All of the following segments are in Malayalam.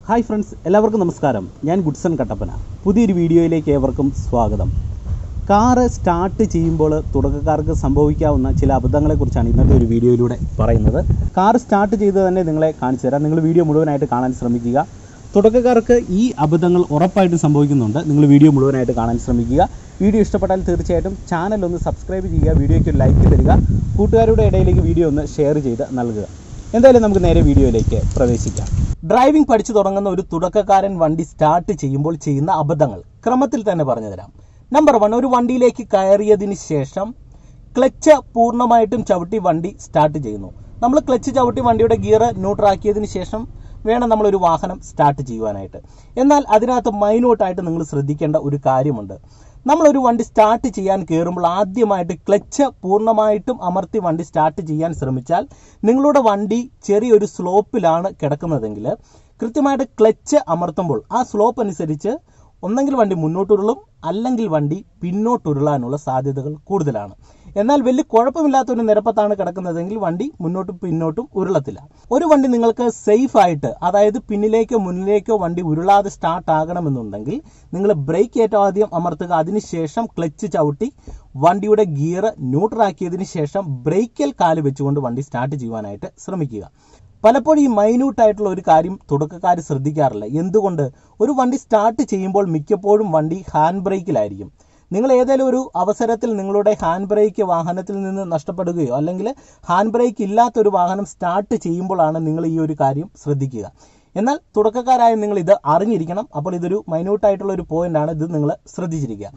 ഹായ് ഫ്രണ്ട്സ്, എല്ലാവർക്കും നമസ്കാരം. ഞാൻ ഗുഡ്സൺ കട്ടപ്പന. പുതിയൊരു വീഡിയോയിലേക്ക് ഏവർക്കും സ്വാഗതം. കാറ് സ്റ്റാർട്ട് ചെയ്യുമ്പോൾ തുടക്കക്കാർക്ക് സംഭവിക്കാവുന്ന ചില അബദ്ധങ്ങളെക്കുറിച്ചാണ് ഇന്നത്തെ ഒരു വീഡിയോയിലൂടെ പറയുന്നത്. കാറ് സ്റ്റാർട്ട് ചെയ്ത് തന്നെ നിങ്ങളെ കാണിച്ചു തരാം. നിങ്ങൾ വീഡിയോ മുഴുവനായിട്ട് കാണാൻ ശ്രമിക്കുക. തുടക്കക്കാർക്ക് ഈ അബദ്ധങ്ങൾ ഉറപ്പായിട്ടും സംഭവിക്കുന്നുണ്ട്. നിങ്ങൾ വീഡിയോ മുഴുവനായിട്ട് കാണാൻ ശ്രമിക്കുക. വീഡിയോ ഇഷ്ടപ്പെട്ടാൽ തീർച്ചയായിട്ടും ചാനൽ ഒന്ന് സബ്സ്ക്രൈബ് ചെയ്യുക, വീഡിയോയ്ക്ക് ഒരു ലൈക്ക് തരിക, കൂട്ടുകാരുടെ ഇടയിലേക്ക് വീഡിയോ ഒന്ന് ഷെയർ ചെയ്ത് നൽകുക. എന്തായാലും നമുക്ക് നേരെ വീഡിയോയിലേക്ക് പ്രവേശിക്കാം. ഡ്രൈവിംഗ് പഠിച്ചു തുടങ്ങുന്ന ഒരു തുടക്കക്കാരൻ വണ്ടി സ്റ്റാർട്ട് ചെയ്യുമ്പോൾ ചെയ്യുന്ന അബദ്ധങ്ങൾ ക്രമത്തിൽ തന്നെ പറഞ്ഞു തരാം. നമ്പർ 1, ഒരു വണ്ടിയിലേക്ക് കയറിയതിന് ശേഷം ക്ലച്ച് പൂർണ്ണമായിട്ടും ചവിട്ടി വണ്ടി സ്റ്റാർട്ട് ചെയ്യുന്നു. നമ്മൾ ക്ലച്ച് ചവിട്ടി വണ്ടിയുടെ ഗിയർ ന്യൂട്രാക്കിയതിന് ശേഷം വേണം നമ്മളൊരു വാഹനം സ്റ്റാർട്ട് ചെയ്യുവാനായിട്ട്. എന്നാൽ അതിനകത്ത് മൈന്യൂട്ടായിട്ട് നിങ്ങൾ ശ്രദ്ധിക്കേണ്ട ഒരു കാര്യമുണ്ട്. നമ്മളൊരു വണ്ടി സ്റ്റാർട്ട് ചെയ്യാൻ കയറുമ്പോൾ ആദ്യമായിട്ട് ക്ലച്ച് പൂർണ്ണമായിട്ടും അമർത്തി വണ്ടി സ്റ്റാർട്ട് ചെയ്യാൻ ശ്രമിച്ചാൽ നിങ്ങളുടെ വണ്ടി ചെറിയൊരു സ്ലോപ്പിലാണ് കിടക്കുന്നതെങ്കിൽ കൃത്യമായിട്ട് ക്ലച്ച് അമർത്തുമ്പോൾ ആ സ്ലോപ്പ് അനുസരിച്ച് ഒന്നെങ്കിൽ വണ്ടി മുന്നോട്ടുരുളും, അല്ലെങ്കിൽ വണ്ടി പിന്നോട്ടുരുളാനുള്ള സാധ്യതകൾ കൂടുതലാണ്. എന്നാൽ വലിയ കുഴപ്പമില്ലാത്തൊരു നിരപ്പത്താണ് കിടക്കുന്നതെങ്കിൽ വണ്ടി മുന്നോട്ടും പിന്നോട്ടും ഉരുളത്തില്ല. ഒരു വണ്ടി നിങ്ങൾക്ക് സേഫ് ആയിട്ട്, അതായത് പിന്നിലേക്കോ മുന്നിലേക്കോ വണ്ടി ഉരുളാതെ സ്റ്റാർട്ട് ആകണമെന്നുണ്ടെങ്കിൽ നിങ്ങൾ ബ്രേക്ക് ഏറ്റവും ആദ്യം അമർത്തുക. അതിനുശേഷം ക്ലച്ച് ചവിട്ടി വണ്ടിയുടെ ഗിയർ ന്യൂട്രാക്കിയതിന് ശേഷം ബ്രേക്കിൽ കാല് വെച്ചുകൊണ്ട് വണ്ടി സ്റ്റാർട്ട് ചെയ്യുവാനായിട്ട് ശ്രമിക്കുക. പലപ്പോഴും ഈ മൈന്യൂട്ടായിട്ടുള്ള ഒരു കാര്യം തുടക്കക്കാർ ശ്രദ്ധിക്കാറില്ല. എന്തുകൊണ്ട്? ഒരു വണ്ടി സ്റ്റാർട്ട് ചെയ്യുമ്പോൾ മിക്കപ്പോഴും വണ്ടി ഹാൻഡ് ബ്രേക്കിലായിരിക്കും. നിങ്ങൾ ഏതെങ്കിലും ഒരു അവസരത്തിൽ നിങ്ങളുടെ ഹാൻഡ് ബ്രേക്ക് വാഹനത്തിൽ നിന്ന് നഷ്ടപ്പെടുകയോ അല്ലെങ്കിൽ ഹാൻഡ് ബ്രേക്ക് ഇല്ലാത്തൊരു വാഹനം സ്റ്റാർട്ട് ചെയ്യുമ്പോഴാണ് നിങ്ങൾ ഈ ഒരു കാര്യം ശ്രദ്ധിക്കുക. എന്നാൽ തുടക്കക്കാരായ നിങ്ങൾ ഇത് അറിഞ്ഞിരിക്കണം. അപ്പോൾ ഇതൊരു മൈന്യൂട്ടായിട്ടുള്ള ഒരു പോയിന്റാണ്. ഇത് നിങ്ങൾ ശ്രദ്ധിച്ചിരിക്കുക.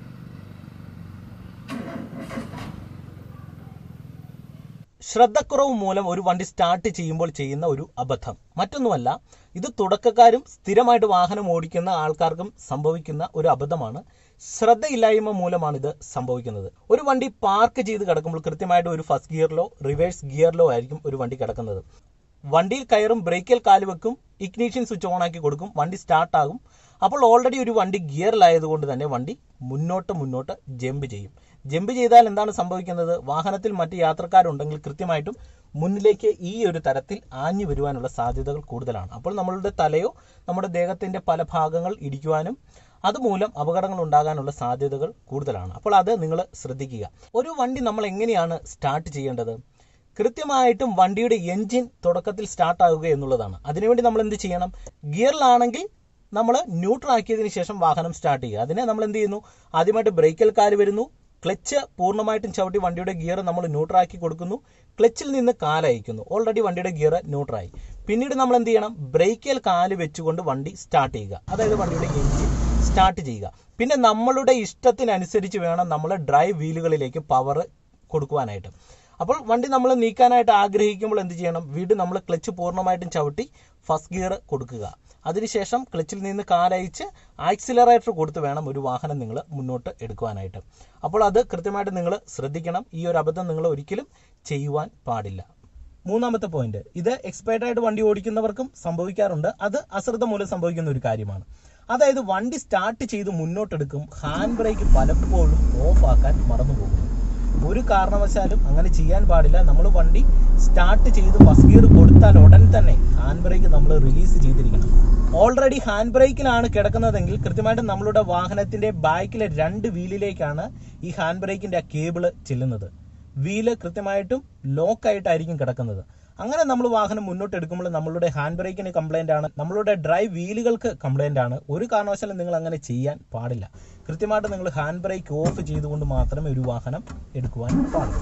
ശ്രദ്ധക്കുറവ് മൂലം ഒരു വണ്ടി സ്റ്റാർട്ട് ചെയ്യുമ്പോൾ ചെയ്യുന്ന ഒരു അബദ്ധം മറ്റൊന്നുമല്ല, ഇത് തുടക്കക്കാരും സ്ഥിരമായിട്ട് വാഹനം ഓടിക്കുന്ന ആൾക്കാർക്കും സംഭവിക്കുന്ന ഒരു അബദ്ധമാണ്. ശ്രദ്ധയില്ലായ്മ മൂലമാണ് ഇത് സംഭവിക്കുന്നത്. ഒരു വണ്ടി പാർക്ക് ചെയ്ത് കിടക്കുമ്പോൾ കൃത്യമായിട്ട് ഒരു ഫസ്റ്റ് ഗിയറിലോ റിവേഴ്സ് ഗിയറിലോ ആയിരിക്കും ഒരു വണ്ടി കിടക്കുന്നത്. വണ്ടിയിൽ കയറും, ബ്രേക്കിൽ കാല് വെക്കും, ഇഗ്നിഷൻ സ്വിച്ച് ഓൺ ആക്കി കൊടുക്കും, വണ്ടി സ്റ്റാർട്ടാകും. അപ്പോൾ ഓൾറെഡി ഒരു വണ്ടി ഗിയറിലായതുകൊണ്ട് തന്നെ വണ്ടി മുന്നോട്ട് ജമ്പ് ചെയ്യും. ജമ്പ് ചെയ്താൽ എന്താണ് സംഭവിക്കുന്നത്? വാഹനത്തിൽ മറ്റ് യാത്രക്കാരുണ്ടെങ്കിൽ കൃത്യമായിട്ടും മുന്നിലേക്ക് ഈ ഒരു തരത്തിൽ ആഞ്ഞു വരുവാനുള്ള സാധ്യതകൾ കൂടുതലാണ്. അപ്പോൾ നമ്മളുടെ തലയോ നമ്മുടെ ദേഹത്തിന്റെ പല ഭാഗങ്ങൾ ഇടിക്കുവാനും അതുമൂലം അപകടങ്ങൾ ഉണ്ടാകാനുള്ള സാധ്യതകൾ കൂടുതലാണ്. അപ്പോൾ അത് നിങ്ങൾ ശ്രദ്ധിക്കുക. ഒരു വണ്ടി നമ്മൾ എങ്ങനെയാണ് സ്റ്റാർട്ട് ചെയ്യേണ്ടത്? കൃത്യമായിട്ടും വണ്ടിയുടെ എൻജിൻ തുടക്കത്തിൽ സ്റ്റാർട്ട് ആകുക എന്നുള്ളതാണ്. അതിനുവേണ്ടി നമ്മൾ എന്ത് ചെയ്യണം? ഗിയറിലാണെങ്കിൽ നമ്മൾ ന്യൂട്രാക്കിയതിനു ശേഷം വാഹനം സ്റ്റാർട്ട് ചെയ്യുക. അതിനെ നമ്മൾ എന്ത് ചെയ്യുന്നു? ആദ്യമായിട്ട് ബ്രേക്കിൽ കാല് വരുന്നു, ക്ലച്ച് പൂർണ്ണമായിട്ടും ചവിട്ടി വണ്ടിയുടെ ഗിയർ നമ്മൾ ന്യൂട്രാക്കി കൊടുക്കുന്നു, ക്ലച്ചിൽ നിന്ന് കാലയക്കുന്നു. ഓൾറെഡി വണ്ടിയുടെ ഗിയർ ന്യൂട്രായി. പിന്നീട് നമ്മൾ എന്ത് ചെയ്യണം? ബ്രേക്കിൽ കാല് വെച്ചുകൊണ്ട് വണ്ടി സ്റ്റാർട്ട് ചെയ്യുക. അതായത് വണ്ടിയുടെ എൻജിൻ സ്റ്റാർട്ട് ചെയ്യുക. പിന്നെ നമ്മളുടെ ഇഷ്ടത്തിനനുസരിച്ച് വേണം നമ്മൾ ഡ്രൈവ് വീലുകളിലേക്ക് പവർ കൊടുക്കുവാനായിട്ട്. അപ്പോൾ വണ്ടി നമ്മൾ നീക്കാനായിട്ട് ആഗ്രഹിക്കുമ്പോൾ എന്ത് ചെയ്യണം? വീണ്ടും നമ്മൾ ക്ലച്ച് പൂർണ്ണമായിട്ടും ചവിട്ടി ഫസ്റ്റ് ഗിയർ കൊടുക്കുക. അതിനുശേഷം ക്ലച്ചിൽ നിന്ന് കാലയച്ച് ആക്സിലറേറ്റർ കൊടുത്ത് വേണം ഒരു വാഹനം നിങ്ങൾ മുന്നോട്ട് എടുക്കുവാനായിട്ട്. അപ്പോൾ അത് കൃത്യമായിട്ട് നിങ്ങൾ ശ്രദ്ധിക്കണം. ഈ ഒരു അബദ്ധം നിങ്ങൾ ഒരിക്കലും ചെയ്യുവാൻ പാടില്ല. മൂന്നാമത്തെ പോയിന്റ്, ഇത് എക്സ്പേർട്ടായിട്ട് വണ്ടി ഓടിക്കുന്നവർക്കും സംഭവിക്കാറുണ്ട്. അത് അശ്രദ്ധ മൂലം സംഭവിക്കുന്ന ഒരു കാര്യമാണ്. അതായത് വണ്ടി സ്റ്റാർട്ട് ചെയ്ത് മുന്നോട്ടെടുക്കും, ഹാൻഡ് ബ്രേക്ക് പലപ്പോഴും ഓഫ് ആക്കാൻ മറന്നുപോകും. ഒരു കാരണവശാലും അങ്ങനെ ചെയ്യാൻ പാടില്ല. നമ്മൾ വണ്ടി സ്റ്റാർട്ട് ചെയ്ത് ഫസ്റ്റ് ഗിയർ കൊടുത്താൽ ഉടൻ തന്നെ ഹാൻഡ് ബ്രേക്ക് നമ്മൾ റിലീസ് ചെയ്തിരിക്കണം. ഓൾറെഡി ഹാൻഡ് ബ്രേക്കിലാണ് കിടക്കുന്നതെങ്കിൽ കൃത്യമായിട്ടും നമ്മളുടെ വാഹനത്തിന്റെ ബാക്കിലെ 2 വീലിലേക്കാണ് ഈ ഹാൻഡ് ബ്രേക്കിന്റെ ആ കേബിള് ചെല്ലുന്നത്. വീല് കൃത്യമായിട്ടും ലോക്കായിട്ടായിരിക്കും കിടക്കുന്നത്. അങ്ങനെ നമ്മൾ വാഹനം മുന്നോട്ട് എടുക്കുമ്പോൾ നമ്മളുടെ ഹാൻഡ് ബ്രേക്കിന് കംപ്ലൈന്റ് ആണ്, നമ്മളുടെ ഡ്രൈവ് വീലുകൾക്ക് കംപ്ലൈന്റ് ആണ്. ഒരു കാരണവശാലും നിങ്ങൾ അങ്ങനെ ചെയ്യാൻ പാടില്ല. കൃത്യമായിട്ട് നിങ്ങൾ ഹാൻഡ് ബ്രേക്ക് ഓഫ് ചെയ്തുകൊണ്ട് മാത്രമേ ഒരു വാഹനം എടുക്കുവാൻ പാടുള്ളൂ.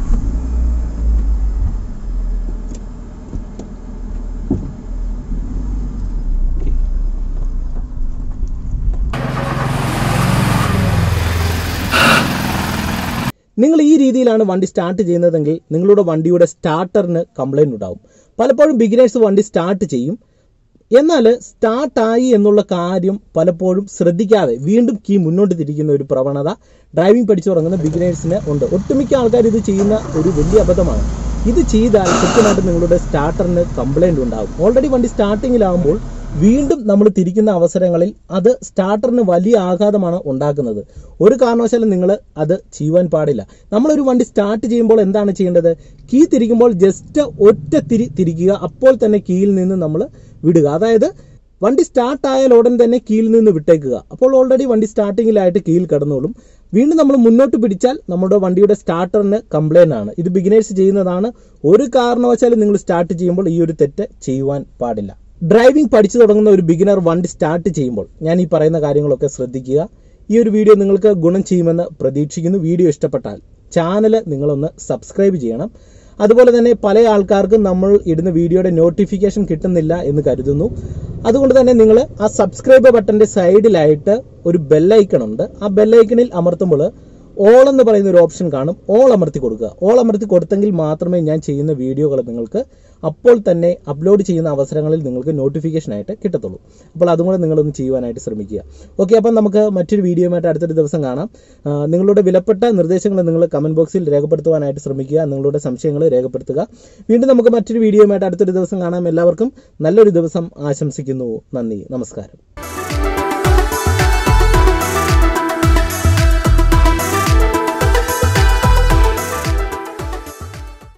നിങ്ങൾ ഈ രീതിയിലാണ് വണ്ടി സ്റ്റാർട്ട് ചെയ്യുന്നതെങ്കിൽ നിങ്ങളുടെ വണ്ടിയുടെ സ്റ്റാർട്ടറിന് കംപ്ലൈന്റ് ഉണ്ടാവും. പലപ്പോഴും ബിഗിനേഴ്സ് വണ്ടി സ്റ്റാർട്ട് ചെയ്യും, എന്നാൽ സ്റ്റാർട്ടായി എന്നുള്ള കാര്യം പലപ്പോഴും ശ്രദ്ധിക്കാതെ വീണ്ടും കീ മുന്നോട്ട് തിരിക്കുന്ന ഒരു പ്രവണത ഡ്രൈവിംഗ് പഠിച്ചു തുടങ്ങുന്ന ബിഗിനേഴ്സിന് ഉണ്ട്. ഒട്ടുമിക്ക ആൾക്കാർ ഇത് ചെയ്യുന്ന ഒരു വലിയ അബദ്ധമാണ്. ഇത് ചെയ്താൽ കൃത്യമായിട്ട് നിങ്ങളുടെ സ്റ്റാർട്ടറിന് കംപ്ലൈന്റ് ഉണ്ടാകും. ഓൾറെഡി വണ്ടി സ്റ്റാർട്ടിങ്ങിലാകുമ്പോൾ വീണ്ടും നമ്മൾ തിരിക്കുന്ന അവസരങ്ങളിൽ അത് സ്റ്റാർട്ടറിന് വലിയ ആഘാതമാണ് ഉണ്ടാക്കുന്നത്. ഒരു കാരണവശാലും നിങ്ങൾ അത് ചെയ്യുവാൻ പാടില്ല. നമ്മളൊരു വണ്ടി സ്റ്റാർട്ട് ചെയ്യുമ്പോൾ എന്താണ് ചെയ്യേണ്ടത്? കീ തിരിക്കുമ്പോൾ ജസ്റ്റ് ഒറ്റ തിരിക്കുക, അപ്പോൾ തന്നെ കീയിൽ നിന്ന് നമ്മൾ വിടുക. അതായത് വണ്ടി സ്റ്റാർട്ടായാൽ ഉടൻ തന്നെ കീയിൽ നിന്ന് വിട്ടേക്കുക. അപ്പോൾ ഓൾറെഡി വണ്ടി സ്റ്റാർട്ടിങ്ങിലായിട്ട് കീയിൽ കിടന്നോളും. വീണ്ടും നമ്മൾ മുന്നോട്ട് പിടിച്ചാൽ നമ്മുടെ വണ്ടിയുടെ സ്റ്റാർട്ടറിന് കംപ്ലൈന്റ് ആണ്. ഇത് ബിഗിനേഴ്സ് ചെയ്യുന്നതാണ്. ഒരു കാരണവശാലും നിങ്ങൾ സ്റ്റാർട്ട് ചെയ്യുമ്പോൾ ഈ ഒരു തെറ്റ് ചെയ്യുവാൻ പാടില്ല. ഡ്രൈവിംഗ് പഠിച്ചു തുടങ്ങുന്ന ഒരു ബിഗിനർ വണ്ടി സ്റ്റാർട്ട് ചെയ്യുമ്പോൾ ഞാൻ ഈ പറയുന്ന കാര്യങ്ങളൊക്കെ ശ്രദ്ധിക്കുക. ഈ ഒരു വീഡിയോ നിങ്ങൾക്ക് ഗുണം ചെയ്യുമെന്ന് പ്രതീക്ഷിക്കുന്നു. വീഡിയോ ഇഷ്ടപ്പെട്ടാൽ ചാനൽ നിങ്ങളൊന്ന് സബ്സ്ക്രൈബ് ചെയ്യണം. അതുപോലെ തന്നെ പല ആൾക്കാർക്കും നമ്മൾ ഇടുന്ന വീഡിയോയുടെ നോട്ടിഫിക്കേഷൻ കിട്ടുന്നില്ല എന്ന് കരുതുന്നു. അതുകൊണ്ട് തന്നെ നിങ്ങൾ ആ സബ്സ്ക്രൈബ് ബട്ടന്റെ സൈഡിലായിട്ട് ഒരു ബെല്ലൈക്കൺ ഉണ്ട്. ആ ബെല്ലൈക്കണിൽ അമർത്തുമ്പോൾ ഓൾ എന്ന് പറയുന്ന ഒരു ഓപ്ഷൻ കാണും. ഓൾ അമർത്തി കൊടുക്കുക. ഓൾ അമർത്തി കൊടുത്തെങ്കിൽ മാത്രമേ ഞാൻ ചെയ്യുന്ന വീഡിയോകൾ നിങ്ങൾക്ക് അപ്പോൾ തന്നെ അപ്ലോഡ് ചെയ്യുന്ന അവസരങ്ങളിൽ നിങ്ങൾക്ക് നോട്ടിഫിക്കേഷൻ ആയിട്ട് കിട്ടത്തുള്ളൂ. അപ്പോൾ അതും കൂടെ നിങ്ങളൊന്ന് ചെയ്യുവാനായിട്ട് ശ്രമിക്കുക. ഓക്കെ, അപ്പം നമുക്ക് മറ്റൊരു വീഡിയോയുമായിട്ട് അടുത്തൊരു ദിവസം കാണാം. നിങ്ങളുടെ വിലപ്പെട്ട നിർദ്ദേശങ്ങൾ നിങ്ങൾ കമന്റ് ബോക്സിൽ രേഖപ്പെടുത്തുവാനായിട്ട് ശ്രമിക്കുക. നിങ്ങളുടെ സംശയങ്ങൾ രേഖപ്പെടുത്തുക. വീണ്ടും നമുക്ക് മറ്റൊരു വീഡിയോയുമായിട്ട് അടുത്തൊരു ദിവസം കാണാം. എല്ലാവർക്കും നല്ലൊരു ദിവസം ആശംസിക്കുന്നു. നന്ദി, നമസ്കാരം.